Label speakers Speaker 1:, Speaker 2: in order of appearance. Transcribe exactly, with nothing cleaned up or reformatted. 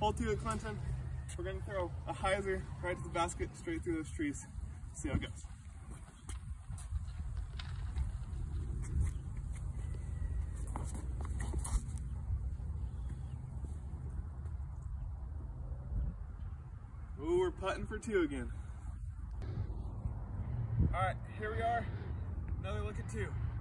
Speaker 1: Hole two at Clinton. We're gonna throw a hyzer right to the basket, straight through those trees. See how it goes. Ooh, we're putting for two again. All right, here we are. Another look at two.